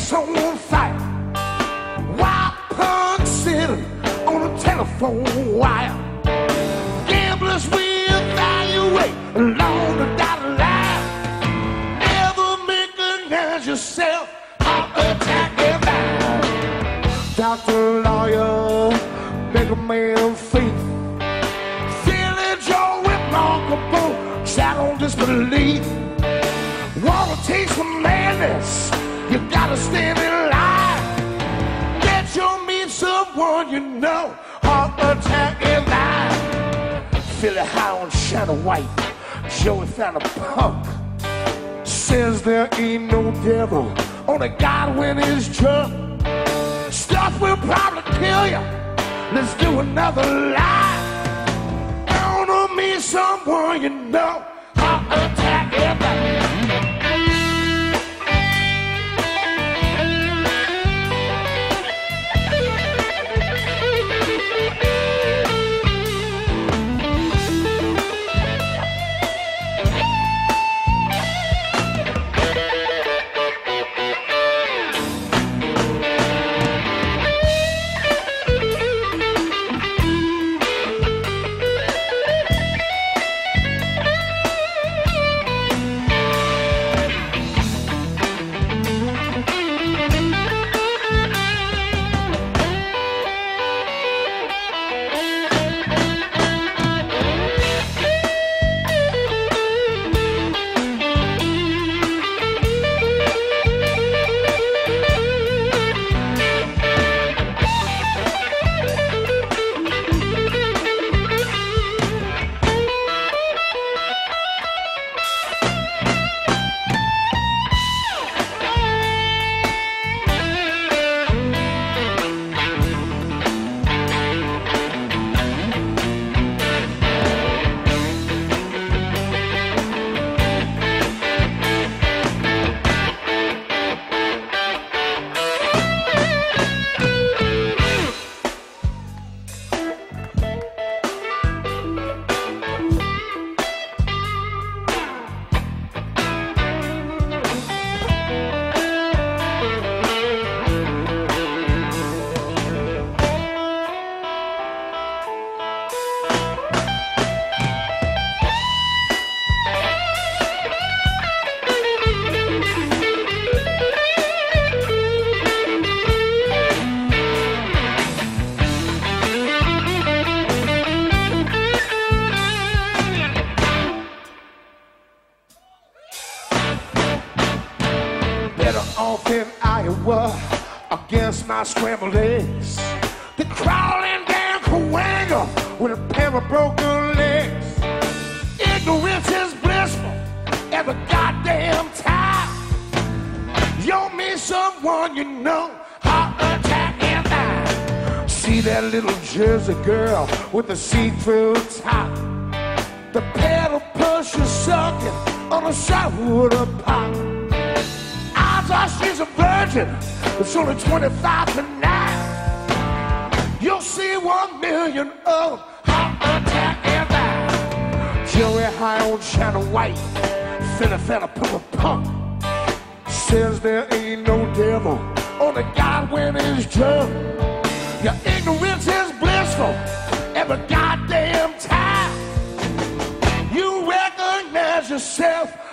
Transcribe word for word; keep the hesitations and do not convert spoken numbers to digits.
place on fire. Wild punk sitting on a telephone wire. Gamblers will evaluate along the dotted line. Never recognize yourself, heart attack and die. Doctor, lawyer, beggar man, faith. Feeling your remarkable, shadow disbelief. Wanna taste the madness, you gotta stand in line. Get you meet someone you know, heart attack and die. Feeling high on shadow white, Joey found a punk. Says there ain't no devil, only God when he's drunk. Stuff will probably kill you, let's do another lie. Wanna meet someone you know, heart attack and die. Off in Iowa against my scrambled eggs. They're crawling down Cahuenga with a pair of broken legs. Ignorance is blissful every goddamn time. You'll meet someone you know, heart attack and die. See that little Jersey girl with the see-through top. The pedal push is sucking on a softwood pop. She's a virgin, it's only twenty-five tonight. You'll see one million of heart attack and die. Joey high on China White, finna finna pump a pump. Says there ain't no devil, only God when he's drunk. Your ignorance is blissful every goddamn time. You recognize yourself,